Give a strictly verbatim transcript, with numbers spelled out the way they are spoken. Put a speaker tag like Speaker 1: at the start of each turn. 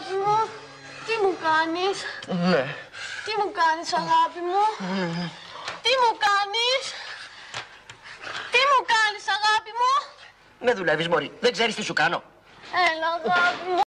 Speaker 1: αγάπη μου. Τι μου κάνεις?
Speaker 2: Ναι.
Speaker 1: Τι μου κάνεις, αγάπη μου? Τι μου κάνεις? Τι μου κάνεις, αγάπη μου?
Speaker 2: Με δουλεύεις, μωρή. Δεν ξέρεις τι σου κάνω.
Speaker 1: Έλα, αγάπη μου.